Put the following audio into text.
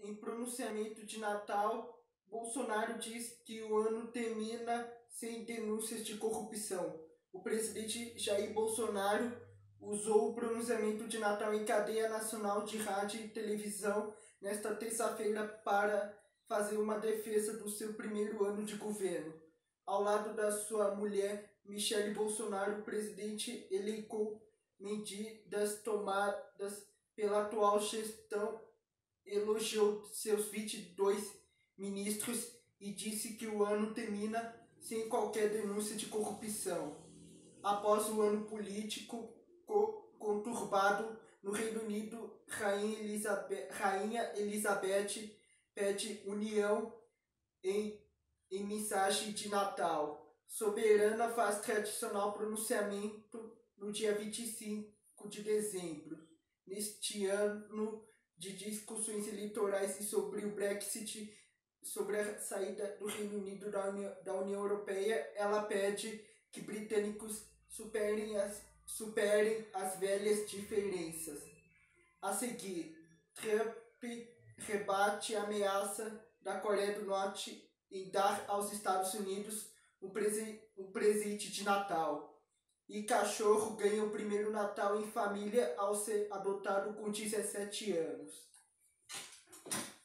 Em pronunciamento de Natal, Bolsonaro diz que o ano termina sem denúncias de corrupção. O presidente Jair Bolsonaro usou o pronunciamento de Natal em cadeia nacional de rádio e televisão nesta terça-feira para fazer uma defesa do seu primeiro ano de governo. Ao lado da sua mulher, Michele Bolsonaro, o presidente elencou medidas tomadas pela atual gestão, elogiou seus 22 ministros e disse que o ano termina sem qualquer denúncia de corrupção. Após o ano político conturbado no Reino Unido, Rainha Elizabeth pede união em mensagem de Natal. Soberana faz tradicional pronunciamento no dia 25 de dezembro. Neste ano de discussões eleitorais e sobre o Brexit, sobre a saída do Reino Unido da União Europeia, ela pede que britânicos superem as velhas diferenças. A seguir, Trump rebate a ameaça da Coreia do Norte em dar aos Estados Unidos um presente de Natal. E cachorro ganha o primeiro Natal em família ao ser adotado com 17 anos.